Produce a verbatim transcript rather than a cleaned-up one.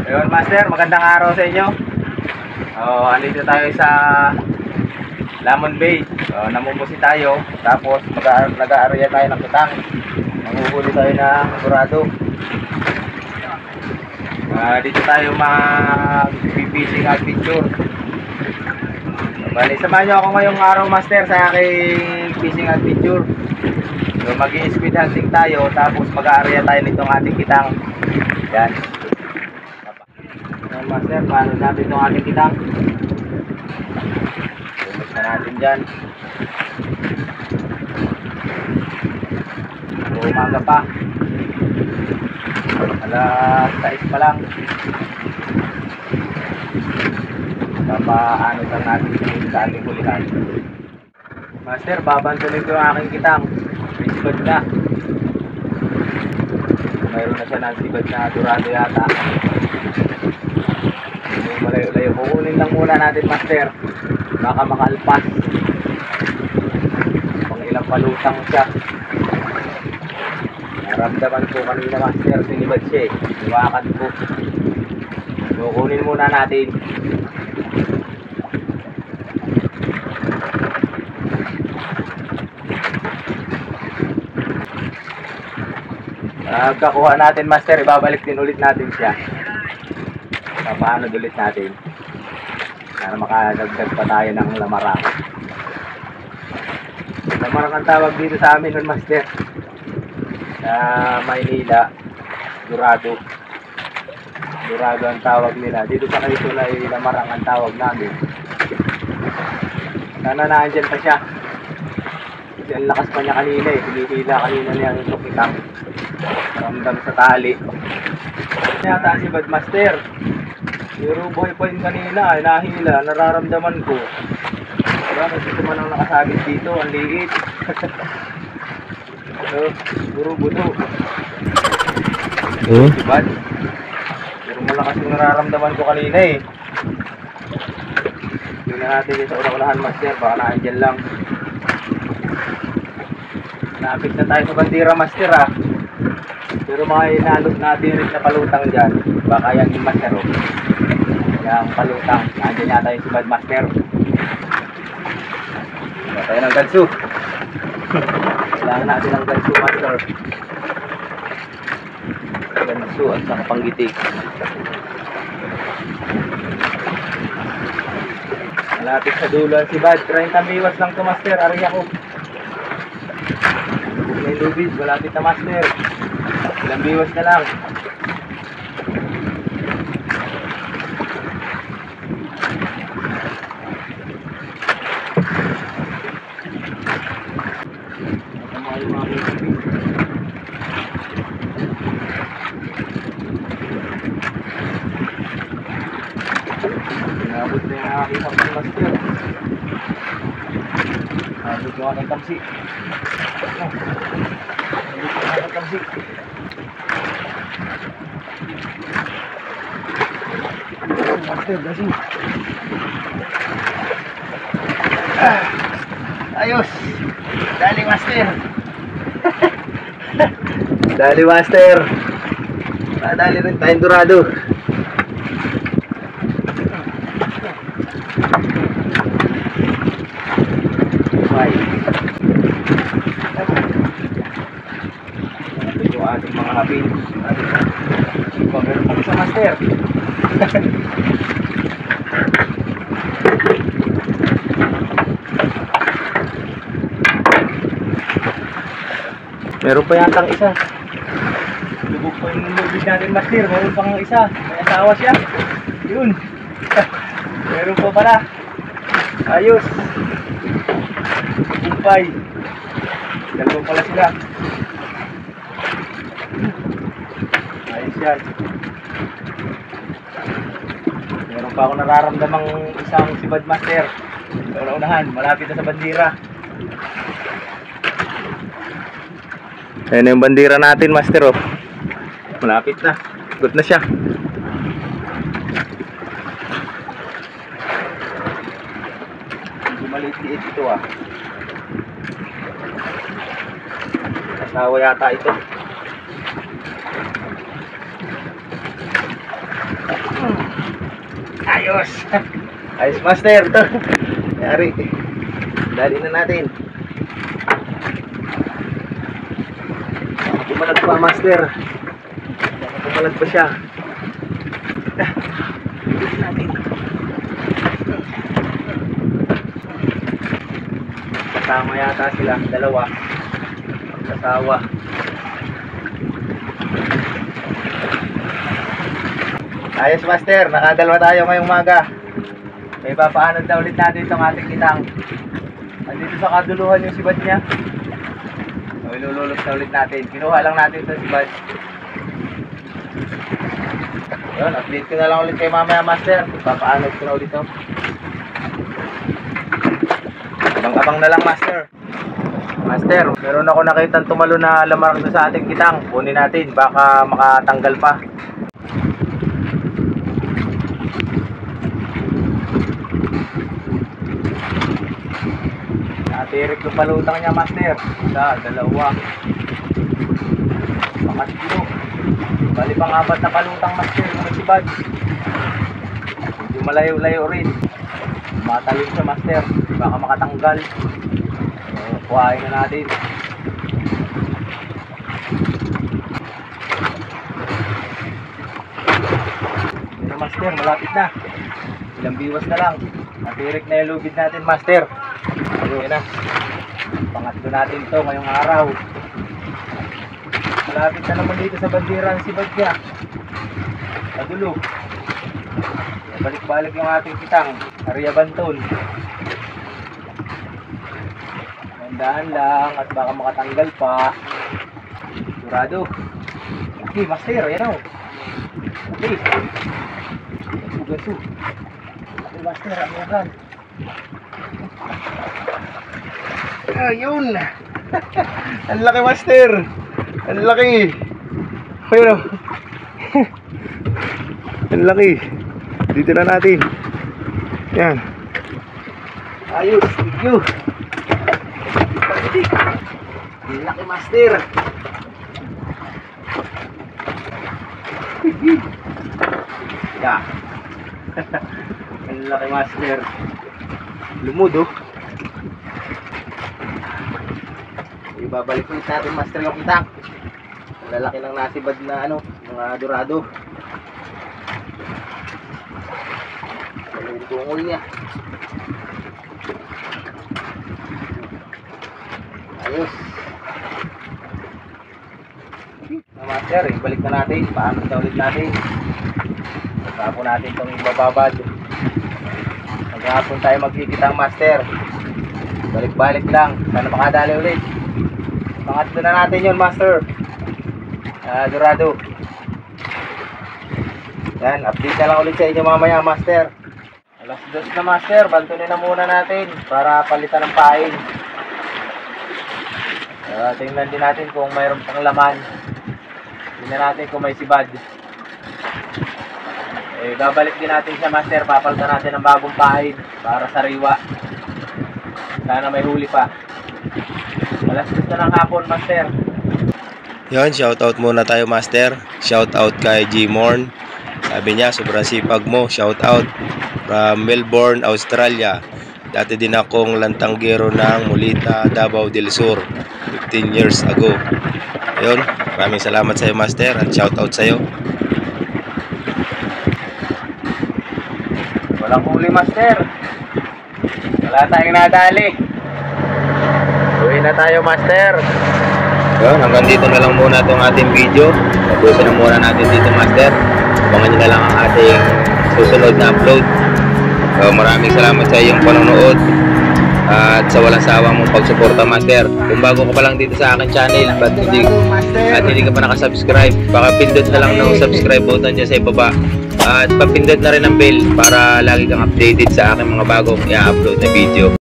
Ayun, Master, magandang araw sa inyo. Oh, andito tayo sa Lamon Bay. Oh, namumusi tayo, tapos nag-aarya tayo ng kitang. Manguhuli tayo ng burado. Uh, dito tayo mag-fishing adventure. Bali, samahan nyo ako ngayong araw, Master, sa aking fishing adventure. So, mag-i-speed hunting tayo, tapos mag-aarya tayo nitong ating kitang. Yan. So, Master, paano natin itong ating kitang? Tumas na natin dyan. So, umaga pa. Alas sais pa lang. Papaano lang natin sa ating hulihan. Master, babantunin ko yung aking kitang. May sibad na. Mayroon na siya ng sibad na durado yata. Yung malayo-layo. Kukunin lang muna natin, Master. Baka makalpas. Pang ilang palutang siya. Naramdaman ko kanina, Master. Sinibad siya eh. Iwakan ko. So, kunin muna natin. Pagkakuha natin, Master, ibabalik din ulit natin siya. Paano ulit natin para makadagdag pa tayo ng lamarang. Lamarang ang tawag dito sa amin nun, Master, sa Maynila. Durado. Durado ang tawag nila. Dito sa Quezon ay lamarang ang tawag namin. Sana naandyan pa siya. Kasi ang lakas pa niya kanina eh. Hinihila kanina niya yung sukitang. Ramdam sa tali. Yata si Bad Master. Pero buhay pa yun kanina ay nahila. Nararamdaman ko. Bakit ito man ang nakasabit dito? Ang liit. So, puro buto. Eh? Si Bad. Pero malakas yung nararamdaman ko kanina eh. Tingnan natin yung sa una-unahan, Master. Baka naandyan lang. Napit na tayo sa bandira, Master, ah. Pero mga inalot natin rin na palutang dyan. Baka yan yung Master, oh. Yung palutang. Nandiyan yata yung si Bad Master. Kaya tayo ng gansu. Kailangan natin ng gansu, Master. Gansu at saka panggitik. Malapit sa dulo si Bad. thirty miwas lang to, Master. Ariya ko. May lubis. Malapit na, Master. Ilang biwas na lang. Inabot na yung aking kapag, Master. Inabot yung aking tamsi. Inabot yung aking tamsi. Master, gasing. Ah, ayos. Dali, Master. Dali, Master. Ah, dali rin tayong durado. Bye. Ito yung ating mga hapin. Ito, meron pa sa Master. Meron pa yatang isa. Lubog pa yung lubig natin, Master. Meron pang isa. May asawa siya. Yun. Meron pa pala. Ayos. Kumpay. Dalawa pala sila. Ayos yan. Meron pa ako nararamdamang isang si Bad Master. Sa una-unahan, malapit na sa bandira. Ayan na yung bandira natin, Master, oh. Malapit na. Good na siya. Maliit-liit ito, ah. Asawa yata ito. Ayos. Ayos, master. Ito. Yari. Dali na natin. Pumalag pa, master. Pumalag pa siya. Dali natin. Kasama yata sila. Dalawa. Magkasawa. Ayos, master. Nakadalawa tayo ngayong umaga. May papaanod na ulit natin itong ating kitang. Andito sa kaduluhan yung sibad niya. So, ilululot na ulit natin. Kinuha lang natin ito sibad. Yun, update ko na lang ulit kay mamaya, master. Papaanod ko na ulit ito. Abang-abang na lang, master. Master, meron ako nakitang tumalo na lamarang doon sa ating kitang. Kunin natin, baka makatanggal pa. Natirik yung palutang niya, master. Isa, dalawa. Pangatlo. Bali pang apat na palutang, master. Yung sibad. Medyo malayo-layo rin. Matalon siya, master. Baka makatanggal. So, kuhain na natin. Pero master, malapit na. Ilang biwas na lang. Natirik na yung lubid natin, master. Ayun na. Pangatlo natin ito ngayong araw. Malapit na naman dito sa bandiran si Badya. Padulo. Balik-balik yung ating kitang. Area Banton. Tandaan lang at baka makatanggal pa. Sigurado. Okay, master. Ayan o. Okay. Gato. Okay, master. Amugan. Ayun. Ang laki, master. Ang laki. Ayun o. Ang laki. Dito na natin. Yan. Ayos. Thank you. Ang laki, master. Yeah. Ang laki, master. Lumod oh. Ibabalik ulit natin, master, yung kitang. Ang lalaki ng nasibad na ano, mga dorado. Yung tungol niya. Ayos. Na, master, ibalik na natin. Paano na ulit natin. Pagkapo natin itong ibababad. Maghapon tayo magkikitang, master. Balik-balik lang. Sana makadali ulit. Pangatlo na natin yun, master. Uh, dorado. Yan, update na lang ulit sa inyo mamaya, master. Alas dos na, master. Bantunin na muna natin para palitan ng pain. Uh, tingnan din natin kung mayroon pang laman. Tingnan natin kung may sibad. Eh, babalik din natin siya, master. Papalitan natin ng bagong pain para sariwa. Sana may huli pa. Alas dos na ng hapon, master. Yun, shoutout muna tayo, master. Shoutout kay G-Morn. Sabi niya, sobrang sipag mo. Shoutout from Melbourne, Australia. Dati din akong lantanggero ng Mulita, Davao del Sur fifteen years ago. Yun, maraming salamat sa iyo, master, at shoutout sa iyo. Walang huli, master. Wala tayong nadali. Uwi na tayo, master. Yun, hanggang dito na lang muna itong ating video. Tapusin na muna natin dito, master. Abangan nyo na lang ang ating susunod na upload. So, maraming salamat sa iyong panonood at sa walang sawang mong pagsuporta, master. Kung bago ka pa lang dito sa aking channel at hindi, at hindi ka pa nakasubscribe, baka pindot na lang ng subscribe button dyan sa ibaba. At papindot na rin ang bell para lagi kang updated sa aking mga bagong i-upload na video.